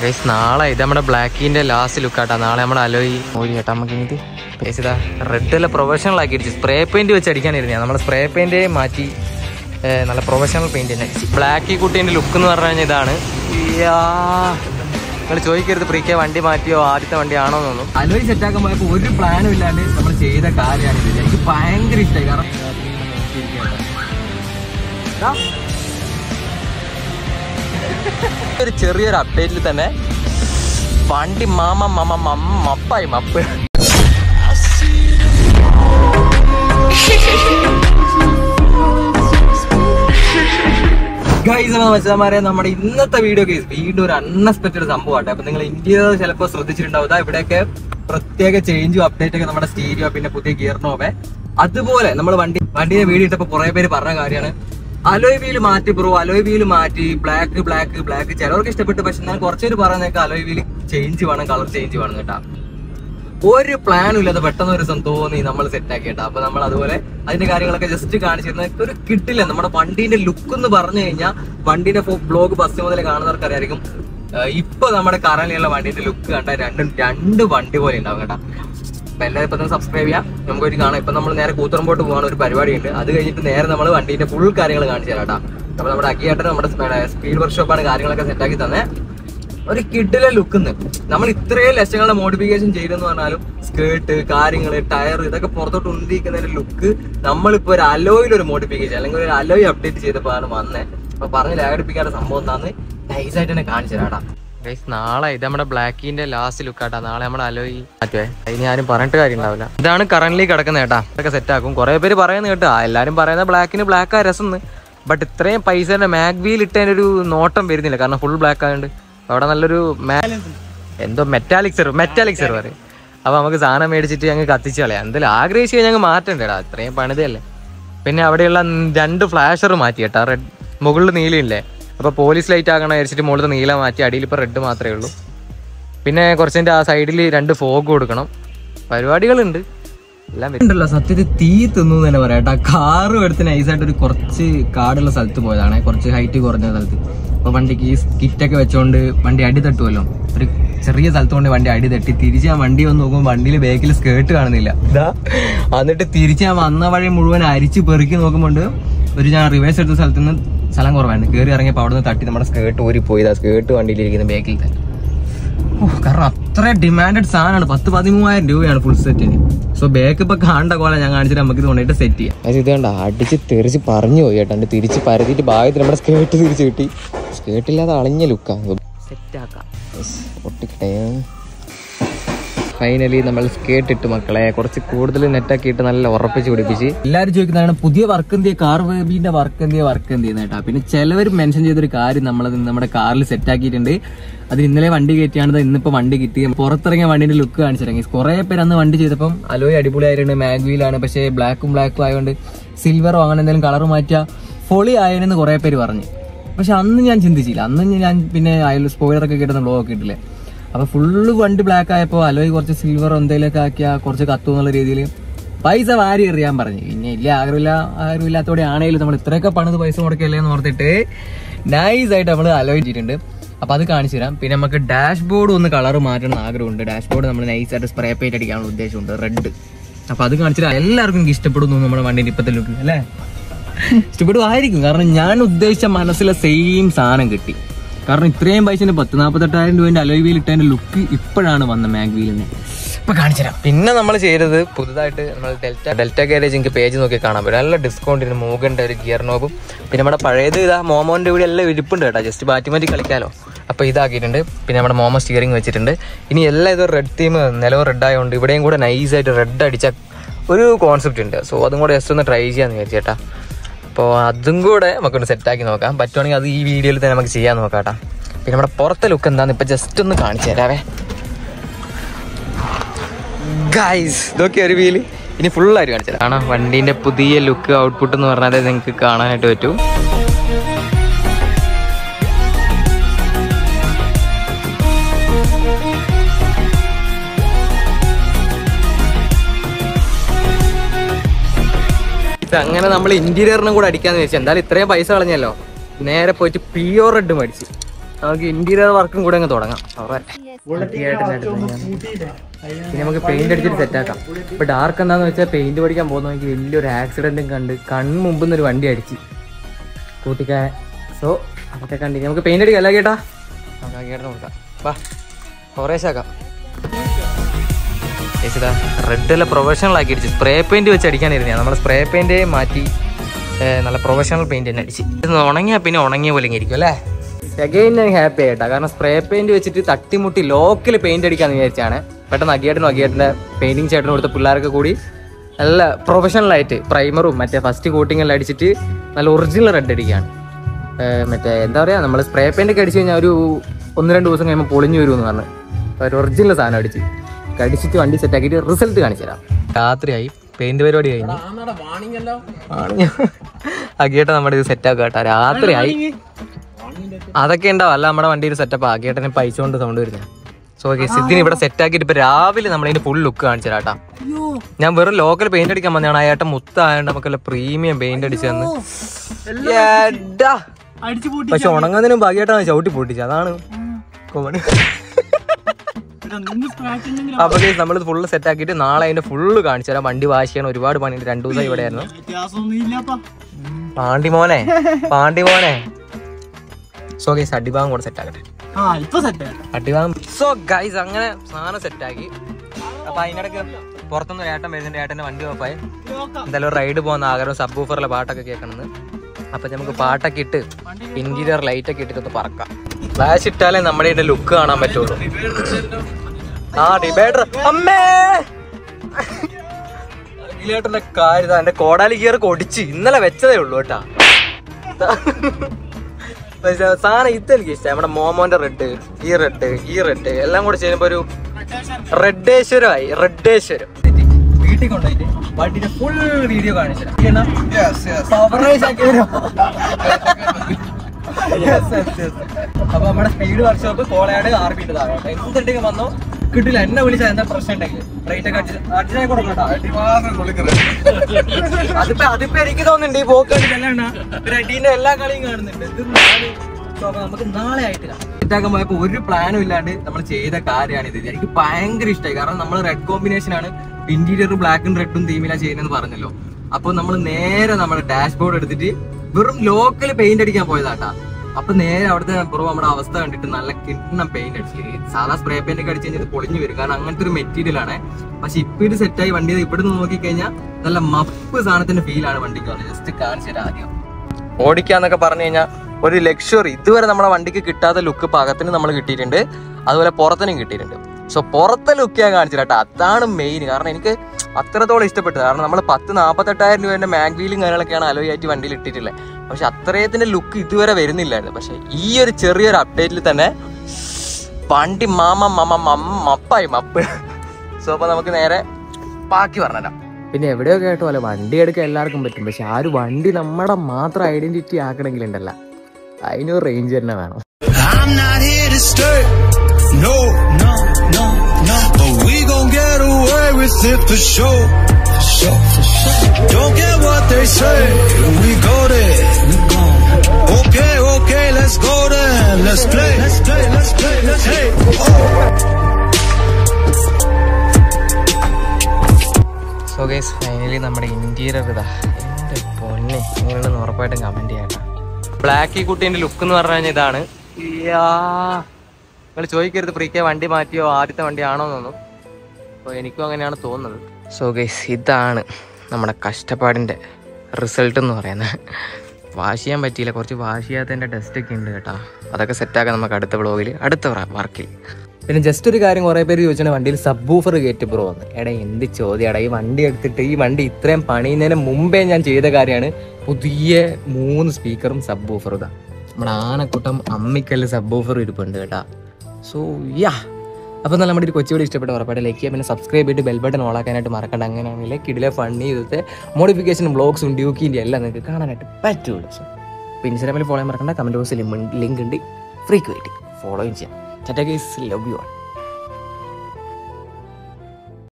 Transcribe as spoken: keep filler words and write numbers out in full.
Guys നാളെ ഇത് നമ്മുടെ ബ്ലാക്കിന്റെ ലാസ്റ്റ് ലുക്ക് ആട്ടാ. നാളെ നമ്മുടെ അലോയി ഓടി കേട്ടാ. നമുക്ക് ഇങ്ങനത്തെ ഗൈസ് ഇതാ റെഡ് എല്ലാം പ്രൊഫഷണൽ ആക്കി അടിച്ചു. സ്പ്രേ പെയിന്റ് വെച്ച് അടിക്കാനിരുന്ന നമ്മൾ സ്പ്രേ പെയിന്റ് മാറ്റി നല്ല പ്രൊഫഷണൽ പെയിന്റ് തന്നെ. ബ്ലാക്കി കുട്ടീൻ്റെ ലുക്ക് എന്ന് പറഞ്ഞു കഴിഞ്ഞാൽ ഇതാണ്. നിങ്ങൾ ചോദിക്കരുത് പ്രീക്കെ വണ്ടി മാറ്റിയോ ആദ്യത്തെ വണ്ടി ആണോ എന്നൊന്നും. അലോയി സെറ്റാക്കാൻ പോയപ്പോൾ ഒരു പ്ലാനും ഇല്ലാണ്ട് നമ്മൾ ചെയ്ത കാര്യമാണ് ഇത്. എനിക്ക് ഭയങ്കര ഇഷ്ടമായി. കാരണം ഒരു ചെറിയൊരു അപ്ഡേറ്റിൽ തന്നെ വണ്ടി മാമ മമ്മ മമ്മ മപ്പായി മപ്പ്. മച്ചാമാരെ നമ്മുടെ ഇന്നത്തെ വീഡിയോ കേസ് വീണ്ടും ഒരു അൺഎക്സ്പെക്ടഡ് സംഭവമാട്ടെ. അപ്പൊ നിങ്ങൾ ഇന്ത്യയിൽ ചിലപ്പോൾ ശ്രദ്ധിച്ചിട്ടുണ്ടാവുക ഇവിടെയൊക്കെ പ്രത്യേക ചേഞ്ചും അപ്ഡേറ്റ് ഒക്കെ നമ്മുടെ സ്റ്റീരിയോ പിന്നെ പുതിയ ഗിയർ നോബ്. അതുപോലെ നമ്മൾ വണ്ടി വണ്ടിയുടെ വീഡിയോ ഇട്ടപ്പോൾ കുറെ പേര് പറഞ്ഞ കാര്യമാണ് അലോയ് വീല് മാറ്റി ബ്രോ, അലോയ് വീല് മാറ്റി ബ്ലാക്ക് ബ്ലാക്ക് ബ്ലാക്ക്. ചിലവർക്ക് ഇഷ്ടപ്പെട്ടു, പക്ഷെ ഞാൻ കുറച്ചേര് പറയുന്നേക്ക് അലോയ് വീല് ചേഞ്ച് വേണം, കളർ ചേഞ്ച് വേണം കേട്ടാ. ഒരു പ്ലാനും ഇല്ലാതെ പെട്ടെന്ന് ഒരു ദിവസം തോന്നി നമ്മൾ സെറ്റ് ആക്കി കേട്ടാ. അപ്പൊ നമ്മൾ അതുപോലെ അതിന്റെ കാര്യങ്ങളൊക്കെ ജസ്റ്റ് കാണിച്ചിരുന്ന ഒരു കിട്ടില്ല. നമ്മുടെ വണ്ടീന്റെ ലുക്ക് എന്ന് പറഞ്ഞു കഴിഞ്ഞാൽ വണ്ടീന്റെ ബ്ലോഗ് ഫസ്റ്റ് മുതൽ കാണുന്നവർക്ക് അറിയായിരിക്കും. ഇപ്പൊ നമ്മുടെ കറലിയുള്ള വണ്ടീന്റെ ലുക്ക് കണ്ടാൽ രണ്ടും രണ്ട് വണ്ടി പോലെ ഉണ്ടാവും കേട്ടാ. അപ്പൊ എല്ലാവരും ഇപ്പൊ തന്നെ സബ്സ്ക്രൈബ് ചെയ്യാം, നമുക്ക് ഒരു കാണാം. ഇപ്പൊ നമ്മൾ നേരെ കൂത്തുറമ്പോട്ട് പോകാൻ ഒരു പരിപാടി ഉണ്ട്. അത് കഴിഞ്ഞിട്ട് നേരെ നമ്മൾ വണ്ടീന്റെ ഫുൾ കാര്യങ്ങൾ കാണിച്ചു തരാം കേട്ടാ. അപ്പൊ നമ്മുടെ അക്കിയായിട്ട് നമ്മുടെ സ്പീഡ് വർക്ക്ഷോപ്പാണ് കാര്യങ്ങളൊക്കെ സെറ്റാക്കി തന്നെ. ഒരു കിഡിലെ ലുക്കുന്ന് നമ്മൾ ഇത്രയും ലക്ഷങ്ങളുടെ മോഡിഫിക്കേഷൻ ചെയ്തെന്ന് പറഞ്ഞാലും സ്കേർട്ട് കാര്യങ്ങള് ടയർ ഇതൊക്കെ പുറത്തോട്ട് ഉന്തിക്കുന്ന ഒരു ലുക്ക് നമ്മളിപ്പോ ഒരു അലോയിൽ ഒരു മോഡിഫിക്കേഷൻ അല്ലെങ്കിൽ ഒരു അലോയ് അപ്ഡേറ്റ് ചെയ്തപ്പോഴാണ് വന്നേ. അപ്പൊ പറഞ്ഞ് ലാഗടിപ്പിക്കാത്ത സംഭവം എന്താന്ന് നൈസായിട്ട് തന്നെ കാണിച്ചു തരാടാ. ഗൈസ് നാളെ ഇത് നമ്മുടെ ബ്ലാക്കിന്റെ ലാസ്റ്റ് ലുക്ക് ആട്ടാ. നാളെ നമ്മുടെ അലോയി മാറ്റുവേ. അതിന് ആരും പറഞ്ഞിട്ട് കാര്യം ഉണ്ടാവില്ല. ഇതാണ് കറന്റ്ലി കിടക്കുന്നത് കേട്ടാ. ഇതൊക്കെ സെറ്റ് ആക്കും. കുറെ പേര് പറയുന്നത് കേട്ടോ, എല്ലാരും പറയുന്നത് ബ്ലാക്കിന് ബ്ലാക്ക് ആ രസം. ബട്ട് ഇത്രയും പൈസയുടെ മാഗ് വീൽ ഇട്ടതിന്റെ ഒരു നോട്ടം വരുന്നില്ല. കാരണം ഫുൾ ബ്ലാക്ക് ആയതുകൊണ്ട് അവിടെ നല്ലൊരു എന്തോ മെറ്റാലിക് സെർവ് മെറ്റാലിക് സെർവ് പറയും. അപ്പൊ നമുക്ക് സാധനം മേടിച്ചിട്ട് ഞങ്ങൾ കത്തിച്ച് കളയാം. എന്തായാലും ആഗ്രഹിച്ച് കഴിഞ്ഞാൽ ഞങ്ങൾ മാറ്റണ്ടേടാ, ഇത്രയും പണിതല്ലേ. പിന്നെ അവിടെയുള്ള രണ്ട് ഫ്ലാഷർ മാറ്റി കേട്ടാ. റെഡ് മുകളിൽ നീലയില്ലേ, അപ്പൊ പോലീസ് ലൈറ്റ് ആകണം വിചാരിച്ചിട്ട് മുകളിൽ നീല മാറ്റി, അടിയിൽ ഇപ്പൊ റെഡ് മാത്രമേ ഉള്ളൂ. പിന്നെ കുറച്ചിന്റെ ആ സൈഡിൽ രണ്ട് ഫോഗ് കൊടുക്കണം. പരിപാടികളുണ്ട് എല്ലാം ഉണ്ടല്ലോ. സത്യത്തിൽ തീ തിന്നു തന്നെ പറയാം. കാറും എടുത്ത് നൈസായിട്ട് ഒരു കുറച്ച് കാടുള്ള സ്ഥലത്ത് പോയതാണ്, കുറച്ച് ഹൈറ്റ് കുറഞ്ഞ സ്ഥലത്ത്. അപ്പൊ വണ്ടിക്ക് ഈ കിറ്റൊക്കെ വെച്ചോണ്ട് വണ്ടി അടി തട്ടുമല്ലോ. ഒരു ചെറിയ സ്ഥലത്ത് കൊണ്ട് വണ്ടി അടി തട്ടി തിരിച്ച് ഞാൻ വണ്ടി വന്ന് നോക്കുമ്പോൾ വണ്ടിയിൽ ബാക്കിൽ സ്കേർട്ട് കാണുന്നില്ല. ഇതാ എന്നിട്ട് തിരിച്ച് ഞാൻ വന്ന വഴി മുഴുവൻ അരിച്ച് പെറുക്കി നോക്കുമ്പോൾ ഒരു ഞാൻ റിവേഴ്സ് എടുത്ത സ്ഥലത്ത് നിന്ന് സ്ഥലം കുറവായിരുന്നു. കയറി ഇറങ്ങിയപ്പോൾ അവിടെ നിന്ന് തട്ടി നമ്മുടെ സ്കേർട്ട് ഊരി പോയതാ. സ്കേർട്ട് വണ്ടിയിലിരിക്കുന്ന ബാക്കിൽ തന്നെ. കാരണം അത്ര ഡിമാൻഡഡ് സാധനമാണ്. പത്ത് പതിമൂവായിരം രൂപയാണ് ഫുൾ സെറ്റിന്. സോ ബാക്ക് ഇപ്പൊ കാണേണ്ട പോലെ ഞാൻ കാണിച്ചിട്ട് നമുക്ക് ഇത് കൊണ്ടിട്ട് സെറ്റ് ചെയ്യാം. അത് ഇത് കണ്ട അടിച്ച് തെറിച്ച് പറഞ്ഞു പോയി കേട്ടോ. തിരിച്ച് പരതിയിട്ട് ഭാഗത്തിൽ നമ്മുടെ സ്കേർട്ട് തിരിച്ച് കിട്ടി. സ്കേർട്ടില്ലാതെ അളിഞ്ഞ ലുക്കാണ്. സെറ്റാക്കാം ഒട്ടിക്കട്ടെ. ഫൈനലി നമ്മൾ സ്കേർട്ട് ഇട്ട് മക്കളെ കുറച്ച് കൂടുതൽ നെറ്റാക്കി ഇട്ട് നല്ല ഉറപ്പിച്ച് പിടിപ്പിച്ച്. എല്ലാവരും ചോദിക്കുന്നതാണ് പുതിയ വർക്ക് എന്ത് കാർ വേബിന്റെ വർക്ക് എന്ത് വർക്ക് എന്ത് ചെയ്യുന്ന കേട്ടാ. പിന്നെ ചിലവർ മെൻഷൻ ചെയ്തൊരു കാര്യം നമ്മളത് നമ്മുടെ കാറിൽ സെറ്റ് ആക്കിയിട്ടുണ്ട്. അത് ഇന്നലെ വണ്ടി കയറ്റിയാണത് ഇന്നിപ്പോ വണ്ടി കിട്ടി. പുറത്തിറങ്ങിയ വണ്ടിന്റെ ലുക്ക് കാണിച്ചിറങ്ങി. കുറെ പേര് അന്ന് വണ്ടി ചെയ്തപ്പം അലോയ് അടിപൊളിയായിട്ടുണ്ട്, മാഗ്വീലാണ്. പക്ഷേ ബ്ലാക്കും ബ്ലാക്കും ആയതുകൊണ്ട് സിൽവറോ അങ്ങനെ എന്തെങ്കിലും കളർ മാറ്റിയാൽ പൊളി ആയതെന്ന് കുറെ പേര് പറഞ്ഞു. പക്ഷെ അന്ന് ഞാൻ ചിന്തിച്ചില്ല. അന്ന് ഞാൻ പിന്നെ അയൽ സ്പോയിലറൊക്കെ കിട്ടുന്ന ബ്ലോഗ് ഒക്കെ ഇട്ടില്ലേ. അപ്പൊ ഫുള്ള് വണ്ടി ബ്ലാക്ക് ആയപ്പോൾ അലോയ് കുറച്ച് സിൽവർ എന്തെങ്കിലുമൊക്കെ ആക്കിയാൽ കുറച്ച് കത്തും എന്നുള്ള രീതിയിൽ പൈസ വാരി എറിയാൻ പറഞ്ഞു. പിന്നെ ഇല്ല ആഗ്രഹമില്ല ആഗ്രഹമില്ലാത്തോടെ ആണെങ്കിലും നമ്മൾ ഇത്രയൊക്കെ പണിത് പൈസ മുടക്കല്ലേ എന്ന് ഓർത്തിട്ട് നൈസ് ആയിട്ട് നമ്മൾ അലോയ് ചെയ്തിട്ടുണ്ട്. അപ്പൊ അത് കാണിച്ചു തരാം. പിന്നെ നമുക്ക് ഡാഷ് ബോർഡ് ഒന്ന് കളർ മാറ്റണം ആഗ്രഹമുണ്ട്. ഡാഷ് ബോർഡ് നമ്മൾ നൈസായിട്ട് സ്പ്രേ പെയിന്റ് അടിക്കാനുള്ള ഉദ്ദേശമുണ്ട്, റെഡ്. അപ്പൊ അത് കാണിച്ചിട്ട് എല്ലാവർക്കും എനിക്ക് ഇഷ്ടപ്പെടുന്നു നമ്മുടെ വണ്ടിന്റെ ഇപ്പത്തെ ലുക്ക് അല്ലേ. ഇഷ്ടപ്പെടുമായിരിക്കും. കാരണം ഞാൻ ഉദ്ദേശിച്ച മനസ്സിലെ സെയിം സാധനം കിട്ടി. കാരണം ഇത്രയും പൈസ പത്ത് നാൽപ്പത്തെട്ടായിരം രൂപന്റെ അലോയ് വീൽ ഇട്ടതിന്റെ ലുക്ക് ഇപ്പോഴാണ് വന്ന മാഗ് വീലിന്. ഇപ്പൊ കാണിച്ചുതരാം. പിന്നെ നമ്മൾ ചെയ്തത് പുതുതായിട്ട് നമ്മൾ ഡെൽറ്റ ഡെൽറ്റ ഗാരേജ് എനിക്ക് പേജ് നോക്കി കാണാൻ പറ്റും. നല്ല ഡിസ്കൗണ്ടിന് മൂഗന്റെ ഒരു ഗിയർ നോബും പിന്നെ നമ്മുടെ പഴയത് ഇതാ മോമോന്റെ കൂടെ എല്ലാം ഇരിപ്പുണ്ട് കേട്ടോ. ജസ്റ്റ് മാറ്റി മാറ്റി കളിക്കാലോ. അപ്പൊ ഇതാക്കിയിട്ടുണ്ട്. പിന്നെ നമ്മുടെ മോമോ സ്റ്റിയറിംഗ് വെച്ചിട്ടുണ്ട്. ഇനി എല്ലാം ഇത് റെഡ് തീം നിലവ് റെഡ് ആയതുകൊണ്ട് ഇവിടെയും കൂടെ നൈസായിട്ട് റെഡ് അടിച്ച ഒരു കോൺസെപ്റ്റ് ഉണ്ട്. സോ അതും കൂടെ ജസ്റ്റ് ഒന്ന് ട്രൈ ചെയ്യാന്ന് വിചാരിച്ചേട്ടാ. അപ്പോൾ അതും കൂടെ നമുക്കൊന്ന് സെറ്റാക്കി നോക്കാം. പറ്റുവാണെങ്കിൽ അത് ഈ വീഡിയോയിൽ തന്നെ നമുക്ക് ചെയ്യാൻ നോക്കാട്ടാ. പിന്നെ നമ്മുടെ പുറത്തെ ലുക്ക് എന്താന്ന് ഇപ്പൊ ജസ്റ്റ് ഒന്ന് കാണിച്ചു തരാവേ ഗൈസ്. ഇതൊക്കെ ഒരു വീല് ഇനി ഫുള്ളായിട്ട് കാണിച്ചു തരാം. കാണാം വണ്ടീന്റെ പുതിയ ലുക്ക് ഔട്ട്പുട്ട് എന്ന് പറഞ്ഞാൽ നിങ്ങൾക്ക് കാണാനായിട്ട് പറ്റും. അങ്ങനെ നമ്മൾ ഇന്റീരിയറിനും കൂടെ അടിക്കാന്ന് വെച്ചാൽ എന്തായാലും ഇത്രയും പൈസ കളഞ്ഞല്ലോ. നേരെ പോയിട്ട് പിയോ റെഡ് മേടിച്ച് നമുക്ക് ഇന്റീരിയർ വർക്കും കൂടെ അങ്ങ് തുടങ്ങാം. പിന്നെ നമുക്ക് പെയിന്റ് അടിച്ചിട്ട് സെറ്റാക്കാം. ഇപ്പൊ ഡാർക്ക് എന്താന്ന് വെച്ചാൽ പെയിന്റ് പഠിക്കാൻ പോകുന്നെങ്കിൽ വലിയൊരു ആക്സിഡന്റും കണ്ട് കണ്ണ് മുമ്പിൽ നിന്ന് ഒരു വണ്ടി അടിച്ച് കൂട്ടിക്കാരൻ. സോ അതൊക്കെ കണ്ടി നമുക്ക് പെയിന്റ് അടിക്കാം അല്ല കേട്ടാ. നമുക്ക് ആ കേട്ട നോക്കാം. വാ കുറേശാക്കാം. റെഡ് എല്ലാം പ്രൊഫഷണൽ ആക്കി അടിച്ച് സ്പ്രേ പെയിന്റ് വെച്ച് അടിക്കാനിരുന്ന നമ്മൾ സ്പ്രേ പെയിന്റ് മാറ്റി നല്ല പ്രൊഫഷണൽ പെയിന്റ് തന്നെ അടിച്ച്. ഉണങ്ങിയാൽ പിന്നെ ഉണങ്ങിയ പോലെ ഇരിക്കും അല്ലേ. അഗൈൻ ഞാൻ ഹാപ്പി ആയിട്ടാ. കാരണം സ്പ്രേ പെയിന്റ് വെച്ചിട്ട് തട്ടിമുട്ടി ലോക്കൽ പെയിന്റ് അടിക്കാന്ന് വിചാരിച്ചാണ്. പെട്ടെന്ന് അഗിയേട്ടനും അഗിയേട്ടൻ്റെ പെയിന്റിങ് ചേട്ടനും കൊടുത്ത പിള്ളേർക്ക് കൂടി നല്ല പ്രൊഫഷണലായിട്ട് പ്രൈമറും മറ്റേ ഫസ്റ്റ് കോട്ടിങ് എല്ലാം അടിച്ചിട്ട് നല്ല ഒറിജിനൽ റെഡ് അടിക്കുകയാണ്. മറ്റേ എന്താ പറയുക, നമ്മൾ സ്പ്രേ പെയിന്റ് ഒക്കെ അടിച്ച് കഴിഞ്ഞാൽ ഒരു ഒന്ന് രണ്ട് ദിവസം കഴിയുമ്പോൾ പൊളിഞ്ഞു വരുമെന്ന് പറഞ്ഞു ഒരു ഒറിജിനൽ സാധനം അടിച്ച് കടിച്ചിട്ട് വണ്ടി സെറ്റാക്കിയിട്ട് റിസൾട്ട് കാണിച്ചു തരാം. രാത്രിയായി, പെയിന്റ് പരിപാടി കഴിഞ്ഞു. അഗിയേട്ടൻ നമ്മുടെ ഇത് സെറ്റാക്കുക കേട്ടോ. രാത്രിയായി അതൊക്കെ ഉണ്ടാവും. അല്ല നമ്മുടെ വണ്ടിയിൽ സെറ്റപ്പ് ആക്കിയേട്ടനെ പൈസ കൊണ്ട് സൗണ്ട് വരുന്നത്. സോ ഇതിന് ഇവിടെ സെറ്റ് ആക്കിയിട്ട് ഇപ്പൊ രാവിലെ നമ്മളതിന് ഫുൾ ലുക്ക് കാണിച്ചു തരാട്ടാ. ഞാൻ വെറും ലോക്കൽ പെയിന്റ് അടിക്കാൻ വന്നതാണ്. ആ ഏട്ടൻ മുത്തായോണ്ട് നമുക്കല്ല പ്രീമിയം പെയിന്റ് അടിച്ചു തന്ന്. പക്ഷെ ഉണങ്ങുന്നതിനും ഭാഗ്യമായിട്ടാണ് ചവിട്ടി പൊട്ടിച്ചത്. അതാണ് അപ്പൊ നമ്മൾ ഫുള്ള് സെറ്റ് ആക്കിയിട്ട് നാളെ അതിന്റെ ഫുള്ള് കാണിച്ചു തരാം. വണ്ടി വാഷ് ചെയ്യാൻ ഒരുപാട് പണിയുണ്ട്. രണ്ടു ദിവസം ഇവിടെ ആയിരുന്നു. പാണ്ടി മോനെ പാണ്ടി മോനെ സോ ഗൈസ് അടിഭാഗം കൂടെ സെറ്റ് ആക്കട്ടെ. അടിഭാഗം സോ ഗൈസ് അങ്ങനെ സാധനം സെറ്റ് ആക്കി. അപ്പൊ അതിനിടയ്ക്ക് പുറത്തുനിന്ന് ഏട്ടൻ വരുന്നുണ്ട്. ഏട്ടന്റെ വണ്ടി ഓഫായി. എന്തായാലും ഒരു റൈഡ് പോകുന്ന ആഗ്രഹം, സബ് വൂഫറിലെ പാട്ടൊക്കെ കേൾക്കണമെന്ന്. അപ്പൊ നമുക്ക് പാട്ടൊക്കെ ഇട്ട് ഇന്റീരിയർ ലൈറ്റ് ഒക്കെ ഇട്ടിട്ട് പറക്കാം. ഫ്ലാഷ് ഇട്ടാലേ നമ്മുടെ ഇതിന്റെ ലുക്ക് കാണാൻ പറ്റുള്ളൂ. ആ ഡിബേറ്റർ അമ്മേ അഖിലേട്ടന്റെ കാര്യം എന്റെ കോടാലി ഗിയർ കൊടിച്ച് ഇന്നലെ വെച്ചതേ ഉള്ളൂ കേട്ടാ. സാധനം ഇതെനിക്ക് ഇഷ്ടം. നമ്മുടെ മോമോന്റെ റെഡ്, ഈ റെഡ്, ഈ റെഡ് എല്ലാം കൂടെ ചെയ്യുമ്പോ ഒരു റെഡേശ്വരമായി. റെഡേശ്വരം വീട്ടിൽ കൊണ്ടുപോയിട്ട് വണ്ടിന്റെ ഫുൾ വീഡിയോ കാണിച്ചു. അപ്പൊ നമ്മുടെ സ്പീഡ് വർക്ക്ഷോപ്പ് കോളയാട് ആർ ബിന്റെ താഴെ എന്തുണ്ടെങ്കിൽ വന്നോ കിട്ടില്ല. എന്നെ വിളിച്ചാൽ എന്താ പ്രശ്നം ഉണ്ടെങ്കിൽ റേറ്റ് ഒക്കെ അടിച്ചാൽ കൊടുക്കട്ടോ. അതിപ്പോ അതിപ്പോ എനിക്ക് തോന്നുന്നുണ്ട് ഈ പോക്കല്ല അടീന്റെ എല്ലാ കളിയും കാണുന്നുണ്ട്. അപ്പൊ നമുക്ക് നാളെ ആയിട്ടില്ല സെറ്റാക്കാൻ പോയപ്പോ ഒരു പ്ലാനും ഇല്ലാണ്ട് നമ്മൾ ചെയ്ത കാര്യമാണ് ഇത്. എനിക്ക് ഭയങ്കര ഇഷ്ടമായി. കാരണം നമ്മൾ റെഡ് കോമ്പിനേഷൻ ആണ്, ഇന്റീരിയർ ബ്ലാക്കും റെഡും തീമിലാ ചെയ്യുന്നതെന്ന് പറഞ്ഞല്ലോ. അപ്പൊ നമ്മൾ നേരെ നമ്മുടെ ഡാഷ്ബോർഡ് എടുത്തിട്ട് വെറും ലോക്കൽ പെയിന്റ് അടിക്കാൻ പോയതാട്ടാ. അപ്പൊ നേരെ അവിടുത്തെ ബ്രോ നമ്മുടെ അവസ്ഥ കണ്ടിട്ട് നല്ല കിണ്ണം പെയിന്റ് അടിച്ചു. സാധാ സ്പ്രേ പെയിന്റ് ഒക്കെ അടിച്ചു കഴിഞ്ഞാൽ പൊളിഞ്ഞു വരും. കാരണം അങ്ങനത്തെ ഒരു മെറ്റീരിയൽ ആണ്. പക്ഷെ ഇപ്പൊ ഇത് സെറ്റായി വണ്ടി ഇവിടെ നിന്ന് നോക്കിക്കഴിഞ്ഞാൽ നല്ല മപ്പ് സാധനത്തിന്റെ ഫീലാണ് വണ്ടിക്ക് വന്നത്. ജസ്റ്റ് കാണിച്ചു തരാം. ആദ്യം ഓടിക്കാന്നൊക്കെ പറഞ്ഞു കഴിഞ്ഞാൽ ഒരു ലക്ഷറി ഇതുവരെ നമ്മുടെ വണ്ടിക്ക് കിട്ടാത്ത ലുക്ക് പാകത്തിന് നമ്മൾ കിട്ടിയിട്ടുണ്ട്. അതുപോലെ പുറത്തിനും കിട്ടിയിട്ടുണ്ട്. സോ പുറത്തെ ലുക്ക് ഞാൻ കാണിച്ചില്ല കേട്ടോ. അതാണ് മെയിൻ. കാരണം എനിക്ക് അത്രത്തോളം ഇഷ്ടപ്പെട്ടത്. കാരണം നമ്മൾ പത്ത് നാൽപ്പത്തെട്ടായിരം രൂപേന്റെ മാഗ്വീലും കാര്യങ്ങളൊക്കെയാണ് അലോയ് ആയിട്ട് വണ്ടിയിൽ ഇട്ടിട്ടുള്ളത്. പക്ഷെ അത്രയത്തിന്റെ ലുക്ക് ഇതുവരെ വരുന്നില്ലായിരുന്നു. പക്ഷെ ഈ ഒരു ചെറിയൊരു അപ്ഡേറ്റിൽ തന്നെ വണ്ടി മാമ മമ്മ മമ്മ മപ്പായി മപ്പ്. സോ അപ്പൊ നമുക്ക് നേരെ ബാക്കി പറഞ്ഞുതരാം. പിന്നെ എവിടെയൊക്കെ ആയിട്ട് പോലെ വണ്ടി എടുക്കാൻ എല്ലാവർക്കും പറ്റും. പക്ഷെ ആ ഒരു വണ്ടി നമ്മുടെ മാത്രം ഐഡന്റിറ്റി ആക്കണമെങ്കിൽ ഉണ്ടല്ലോ അതിനൊരു റേഞ്ച് തന്നെ വേണം. No, no, no, no. But we gon' get away with it for sure. For sure, for sure. Don't care what they say. We go there. We go. Okay, okay, let's go there. Let's play. Let's play. Let's play. Let's play. Oh. So guys, finally നമ്മുടെ interior ഇതാ. എന്റെ പൊന്നെ ഇങ്ങനെയുള്ള ഉറപ്പായിട്ടും comment ചെയ്യാം. Black ഈ കുട്ടീന്റെ look എന്ന് പറഞ്ഞു കഴിഞ്ഞാൽ ഇതാണ്. നിങ്ങൾ ചോദിക്കരുത് ഫ്രീക്കെ വണ്ടി മാറ്റിയോ ആദ്യത്തെ വണ്ടി ആണോ എന്നൊന്നും. അപ്പോൾ എനിക്കും അങ്ങനെയാണ് തോന്നുന്നത്. സോ ഗൈസ് ഇതാണ് നമ്മുടെ കഷ്ടപ്പാടിൻ്റെ റിസൾട്ട് എന്ന് പറയുന്നത്. വാഷ് ചെയ്യാൻ പറ്റിയില്ല. കുറച്ച് വാഷ് ചെയ്യാത്തതിൻ്റെ ഡസ്റ്റൊക്കെ ഉണ്ട് കേട്ടോ. അതൊക്കെ സെറ്റാക്കാം നമുക്ക് അടുത്ത വ്ളോഗിൽ, അടുത്ത വർക്കിൽ. പിന്നെ ജസ്റ്റ് ഒരു കാര്യം കുറേ പേര് ചോദിച്ചാൽ വണ്ടിയിൽ സബ് വൂഫർ കയറ്റി ബ്രോ വന്ന്. എടാ എന്ത് ചോദ്യം എടാ. ഈ വണ്ടി എടുത്തിട്ട് ഈ വണ്ടി ഇത്രയും പണിയുന്നതിന് മുമ്പേ ഞാൻ ചെയ്ത കാര്യമാണ്. പുതിയ മൂന്ന് സ്പീക്കറും സബ് വൂഫറും ഇതാ. നമ്മുടെ ആനക്കൂട്ടം അമ്മിക്കല്ല് സബ് വൂഫർ ഇരിപ്പുണ്ട് കേട്ടോ. സോ യാ അപ്പോൾ നല്ല നമ്മുടെ ഒരു കൊച്ചു വീഡിയോ ഇഷ്ടപ്പെട്ട ഉറപ്പായിട്ട് ലൈക്ക് ചെയ്യുക. പിന്നെ സബ്സ്ക്രൈബ് ചെയ്തിട്ട് ബെൽ ബട്ടൺ ഓളാക്കാനായിട്ട് മറക്കണ്ട. അങ്ങനെയാണെങ്കിൽ കിടിലെ ഫണ്ണി ഇതത്തെ മോഡിഫിക്കേഷൻ ബ്ലോഗ്സും ഡ്യൂക്കിൻ്റെ എല്ലാം നിങ്ങൾക്ക് കാണാനായിട്ട് പറ്റുള്ളൂ. സോ അപ്പോൾ ഇൻസ്റ്റാഗ്രാമിൽ ഫോളോ ചെയ്യാൻ മറക്കണ്ട. കമൻറ്റ് ബോക്സിൽ ലിങ്ക് ഉണ്ട്, ഫ്രീക്ക് വെയിറ്റ് ഫോളോയും ചെയ്യാം. ചാറ്റാ ഗൈസ്, ലവ് യു ആൾ.